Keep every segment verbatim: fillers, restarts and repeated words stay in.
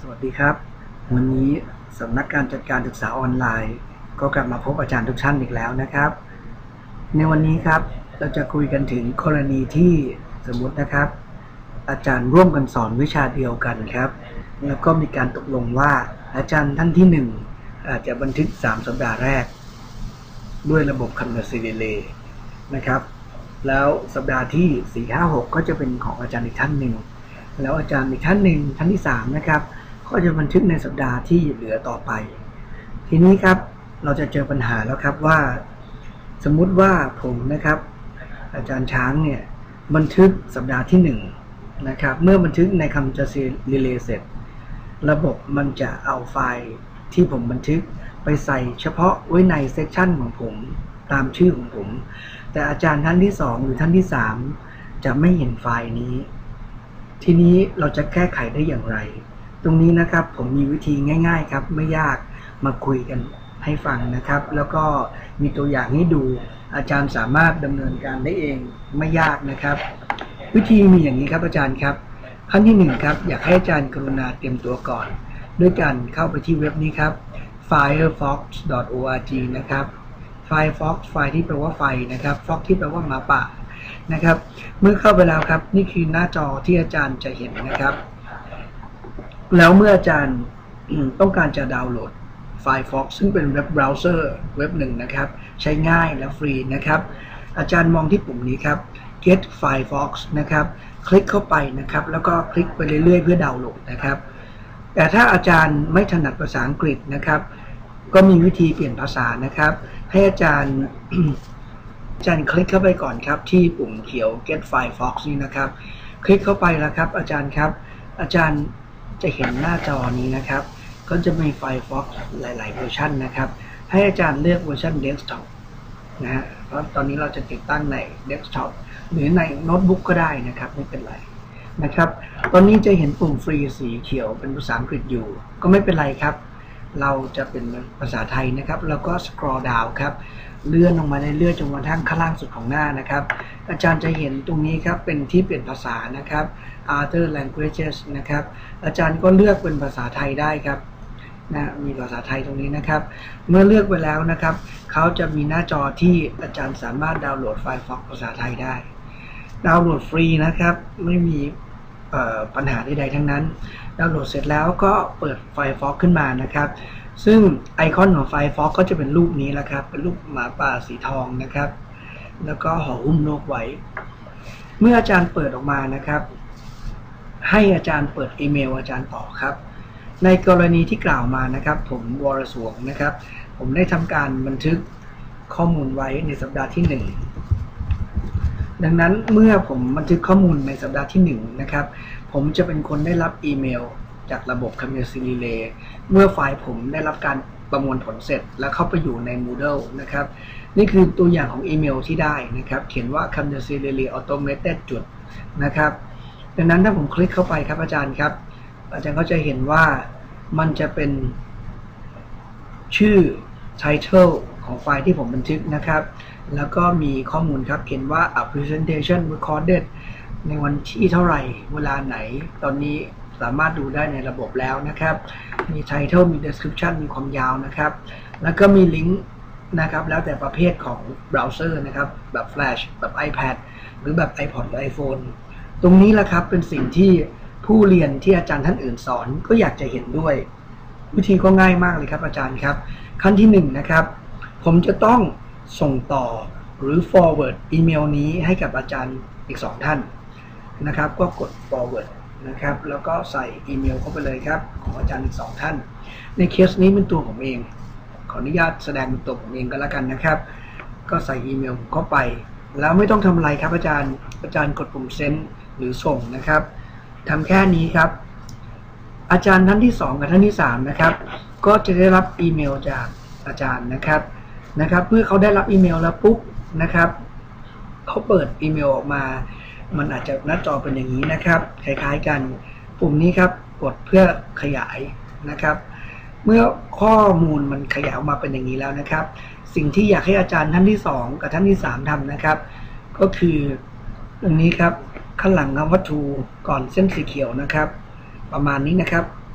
วัสดีครับวันนี้สำนักการจัดการศึกษาออนไลน์ก็กลับมาพบอาจารย์ทุกท่านอีกแล้วนะครับในวันนี้ครับเราจะคุยกันถึงกรณีที่สมมุตินะครับอาจารย์ร่วมกันสอนวิชาเดียวกันครับแล้วก็มีการตกลงว่าอาจารย์ท่านที่หนึ่งอาจจะบันทึกสามสัปดาห์แรกด้วยระบบ Continuous Relay นะครับแล้วสัปดาห์ที่สี่ ห้า หกก็จะเป็นของอาจารย์อีกท่านหนึ่งแล้วอาจารย์อีกท่านหนึ่งท่านที่สามนะครับก็จะบันทึกในสัปดาห์ที่เหลือต่อไปทีนี้ครับเราจะเจอปัญหาแล้วครับว่าสมมุติว่าผมนะครับอาจารย์ช้างเนี่ยบันทึกสัปดาห์ที่หนึ่งนะครับเมื่อบันทึกใน Continuous Relay เสร็จระบบมันจะเอาไฟล์ที่ผมบันทึกไปใส่เฉพาะไว้ในเซสชันของผมตามชื่อของผมแต่อาจารย์ท่านที่สองหรือท่านที่สามจะไม่เห็นไฟล์นี้ทีนี้เราจะแก้ไขได้อย่างไรตรงนี้นะครับผมมีวิธีง่ายๆครับไม่ยากมาคุยกันให้ฟังนะครับแล้วก็มีตัวอย่างให้ดูอาจารย์สามารถดำเนินการได้เองไม่ยากนะครับวิธีมีอย่างนี้ครับอาจารย์ครับขั้นที่หนึ่งครับอยากให้อาจารย์กรุณาเตรียมตัวก่อนด้วยการเข้าไปที่เว็บนี้ครับ firefox ดอท โอ อาร์ จี นะครับ firefox ไฟล์ที่แปลว่าไฟนะครับ fox ที่แปลว่าหมาป่านะครับเมื่อเข้าไปแล้วครับนี่คือหน้าจอที่อาจารย์จะเห็นนะครับแล้วเมื่ออาจารย์ต้องการจะดาวน์โหลด Firefox ซึ่งเป็นเว็บเบราว์เซอร์เว็บหนึ่งนะครับใช้ง่ายและฟรีนะครับอาจารย์มองที่ปุ่มนี้ครับ Get Firefox นะครับคลิกเข้าไปนะครับแล้วก็คลิกไปเรื่อยๆเพื่อดาวน์โหลดนะครับแต่ถ้าอาจารย์ไม่ถนัดภาษาอังกฤษนะครับก็มีวิธีเปลี่ยนภาษานะครับให้อาจารย์ อาจารย์คลิกเข้าไปก่อนครับที่ปุ่มเขียว Get Firefox นี่นะครับคลิกเข้าไปแล้วครับอาจารย์ครับอาจารย์จะเห็นหน้าจอนี้นะครับก็จะมี Firefox หลายๆเวอร์ชันนะครับให้อาจารย์เลือกเวอร์ชัน Desktop นะฮะเพราะตอนนี้เราจะติดตั้งใน Desktop หรือในโน้ตบุ๊กก็ได้นะครับไม่เป็นไรนะครับตอนนี้จะเห็นปุ่มฟรีสีเขียวเป็นภาษาอังกฤษอยู่ก็ไม่เป็นไรครับเราจะเป็นภาษาไทยนะครับแล้วก็ scroll down ครับเลื่อนลงมาเรื่อยๆจนกระทั่งข้างล่างสุดของหน้านะครับอาจารย์จะเห็นตรงนี้ครับเป็นที่เปลี่ยนภาษานะครับ Other languages นะครับอาจารย์ก็เลือกเป็นภาษาไทยได้ครับนะมีภาษาไทยตรงนี้นะครับเมื่อเลือกไปแล้วนะครับเขาจะมีหน้าจอที่อาจารย์สามารถดาวน์โหลดไฟล์ Firefox ภาษาไทยได้ดาวน์โหลดฟรีนะครับไม่มีปัญหาใดๆทั้งนั้นดาวน์โหลดเสร็จแล้วก็เปิด Firefox ขึ้นมานะครับซึ่งไอคอนของ Firefox ก็จะเป็นรูปนี้แหละครับเป็นรูปหมาป่าสีทองนะครับแล้วก็ห่อหุ้มโลกไว้เมื่ออาจารย์เปิดออกมานะครับให้อาจารย์เปิดอีเมลอาจารย์ต่อครับในกรณีที่กล่าวมานะครับผมวรสวงนะครับผมได้ทำการบันทึกข้อมูลไว้ในสัปดาห์ที่หนึ่งดังนั้นเมื่อผมบันทึกข้อมูลในสัปดาห์ที่หนึ่งนะครับผมจะเป็นคนได้รับอีเมลจากระบบ Continuous Relay เมื่อไฟล์ผมได้รับการประมวลผลเสร็จแล้วเข้าไปอยู่ใน Moodle นะครับนี่คือตัวอย่างของอีเมลที่ได้นะครับเขียนว่า Continuous Relay Automated จุดนะครับดังนั้นถ้าผมคลิกเข้าไปครับอาจารย์ครับอาจารย์ก็จะเห็นว่ามันจะเป็นชื่อ Title ของไฟล์ที่ผมบันทึกนะครับแล้วก็มีข้อมูลครับเขียนว่า a presentation recorded ในวันที่เท่าไหร่เวลาไหนตอนนี้สามารถดูได้ในระบบแล้วนะครับมี Title มี Description มีความยาวนะครับแล้วก็มีลิงก์นะครับแล้วแต่ประเภทของเบราว์เซอร์นะครับแบบ Flash แบบ iPad หรือแบบ iPod หรือ iPhone ตรงนี้แหละครับเป็นสิ่งที่ผู้เรียนที่อาจารย์ท่านอื่นสอนก็อยากจะเห็นด้วยวิธีก็ง่ายมากเลยครับอาจารย์ครับขั้นที่หนึ่งนะครับผมจะต้องส่งต่อหรือ forward อีเมลนี้ให้กับอาจารย์อีกสองท่านนะครับก็กด forward นะครับแล้วก็ใส่อีเมลเข้าไปเลยครับของอาจารย์อีกสองท่านในเคสนี้เป็นตัวผมเองขออนุญาตแสดงเป็นตัวผมเองก็แล้วกันนะครับก็ใส่อีเมลเข้าไปแล้วไม่ต้องทำอะไรครับอาจารย์อาจารย์กดปุ่ม send หรือส่งนะครับทำแค่นี้ครับอาจารย์ท่านที่สองกับท่านที่สามนะครับก็จะได้รับอีเมลจากอาจารย์นะครับนะครับเมื่อเขาได้รับอีเมลแล้วปุ๊บนะครับเขาเปิดอีเมลออกมามันอาจจะหน้าจอเป็นอย่างนี้นะครับคล้ายๆกันปุ่มนี้ครับกดเพื่อขยายนะครับเมื่อข้อมูลมันขยายออกมาเป็นอย่างนี้แล้วนะครับสิ่งที่อยากให้อาจารย์ท่านที่สองกับท่านที่สามทำนะครับก็คือตรงนี้ครับข้างหลังคำว่า to ก่อนเส้นสีเขียวนะครับประมาณนี้นะครับ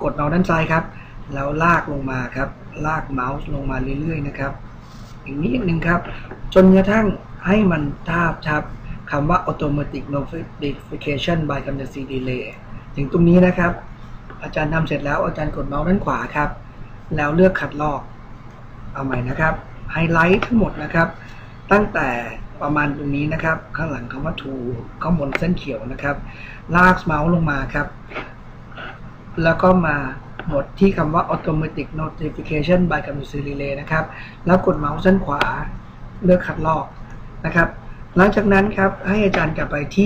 กดเมาส์ด้านซ้ายครับแล้วลากลงมาครับลากเมาส์ลงมาเรื่อยๆนะครับอีกนิดนึงครับจนกระทั่งให้มันทาบทับคำว่า automatic notification by continuous delay ถึงตรงนี้นะครับอาจารย์ทำเสร็จแล้วอาจารย์กดเมาส์ด้านขวาครับแล้วเลือกคัดลอกเอาใหม่นะครับไฮไลท์ทั้งหมดนะครับตั้งแต่ประมาณตรงนี้นะครับข้างหลังคำว่า to ข้างบนเส้นเขียวนะครับลากเมาส์ลงมาครับแล้วก็มาหมดที่คำว่า automatic notification by continuous delay นะครับแล้วกดเมาส์ด้านขวาเลือกคัดลอกนะครับหลังจากนั้นครับให้อาจารย์กลับไปที่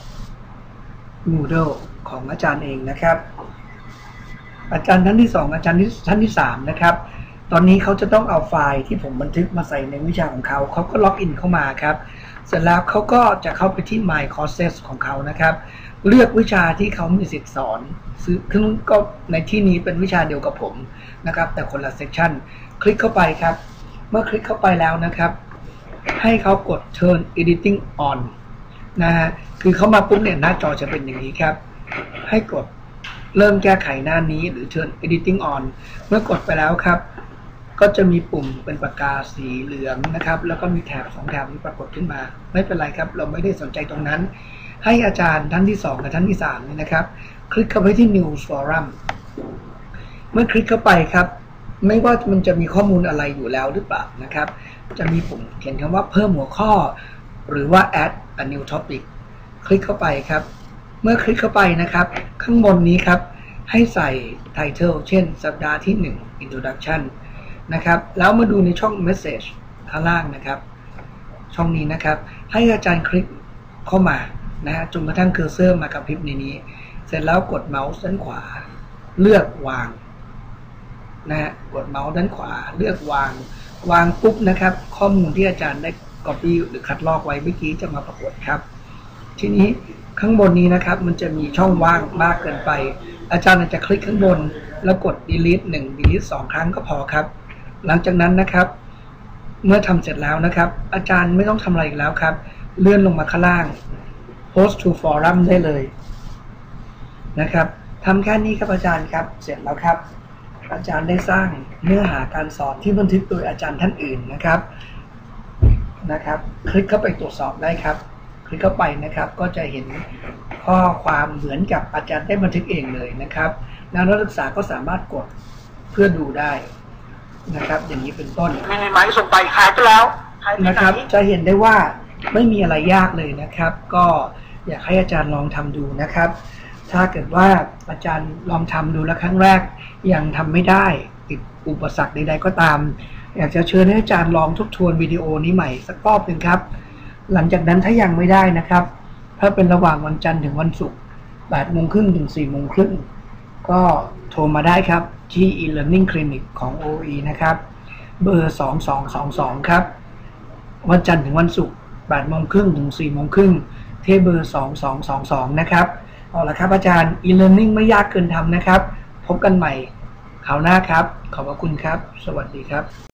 Moodle ของอาจารย์เองนะครับอาจารย์ท่านที่สองอาจารย์ท่านที่สามนะครับตอนนี้เขาจะต้องเอาไฟล์ที่ผมบันทึกมาใส่ในวิชาของเขาเขาก็ล็อกอินเข้ามาครับเสร็จแล้วเขาก็จะเข้าไปที่ My Courses ของเขานะครับเลือกวิชาที่เขามีสิทธิ์สอนซึ่งก็ในที่นี้เป็นวิชาเดียวกับผมนะครับแต่คนละเซสชันคลิกเข้าไปครับเมื่อคลิกเข้าไปแล้วนะครับให้เขากด Turn Editing On นะฮะคือเขามาปุ๊บเนี่ยหน้าจอจะเป็นอย่างนี้ครับให้กดเริ่มแก้ไขหน้านี้หรือ Turn Editing On เมื่อกดไปแล้วครับก็จะมีปุ่มเป็นปากกาสีเหลืองนะครับแล้วก็มีแถบสองแถบนี้ปรากฏขึ้นมาไม่เป็นไรครับเราไม่ได้สนใจตรงนั้นให้อาจารย์ท่านที่สองกับท่านที่สามนี่นะครับคลิกเข้าไปที่ News Forum เมื่อคลิกเข้าไปครับไม่ว่ามันจะมีข้อมูลอะไรอยู่แล้วหรือเปล่านะครับจะมีปุ่มเขียนคำว่าเพิ่มหัวข้อหรือว่า add a new topic คลิกเข้าไปครับเมื่อคลิกเข้าไปนะครับข้างบนนี้ครับให้ใส่ title เช่นสัปดาห์ที่หนึ่ง introduction นะครับแล้วมาดูในช่อง message ข้างล่างนะครับช่องนี้นะครับให้อาจารย์คลิกเข้ามานะฮะจนกระทั่งเคอร์เซอร์มากระพริบในนี้เสร็จแล้วกดเมาส์ด้านขวาเลือกวางนะฮะกดเมาส์ด้านขวาเลือกวางวางปุ๊บนะครับข้อมูลที่อาจารย์ได้ copy หรือคัดลอกไว้เมื่อกี้จะมาปรากฏครับทีนี้ข้างบนนี้นะครับมันจะมีช่องว่างมากเกินไปอาจารย์จะคลิกข้างบนแล้วกด delete หนึ่ง delete สองครั้งก็พอครับหลังจากนั้นนะครับเมื่อทำเสร็จแล้วนะครับอาจารย์ไม่ต้องทำอะไรอีกแล้วครับเลื่อนลงมาข้างล่าง post to forum ได้เลยนะครับทำแค่นี้ครับอาจารย์ครับเสร็จแล้วครับอาจารย์ได้สร้างเนื้อหาการสอนที่บันทึกโดยอาจารย์ท่านอื่นนะครับนะครับคลิกเข้าไปตรวจสอบได้ครับคลิกเข้าไปนะครับก็จะเห็นข้อความเหมือนกับอาจารย์ได้บันทึกเองเลยนะครับนักศึกษาก็สามารถกดเพื่อดูได้นะครับอย่างนี้เป็นต้นไม่มีหมายส่งไปหายไปแล้วนะครับจะเห็นได้ว่าไม่มีอะไรยากเลยนะครับก็อยากให้อาจารย์ลองทำดูนะครับถ้าเกิดว่าอาจารย์ลองทำดูแล้วครั้งแรกยังทำไม่ได้ติดอุปสรรคใดๆก็ตามอยากจะเชิญให้อาจารย์ลองทบทวนวิดีโอนี้ใหม่สักรอบหนึ่งครับหลังจากนั้นถ้ายังไม่ได้นะครับถ้าเป็นระหว่างวันจันทร์ถึงวันศุกร์แปดโมงครึ่งถึงสี่โมงครึ่งก็โทรมาได้ครับที่ e-learning clinic ของ โอ อี นะครับเบอร์สองสองสองสองครับวันจันทร์ถึงวันศุกร์แปดโมงครึ่งถึงสี่โมงครึ่งที่เบอร์สองสองสองสองนะครับเอาละครับอาจารย์ e-learning ไม่ยากเกินทำนะครับพบกันใหม่คราวหน้าครับขอบพระคุณครับสวัสดีครับ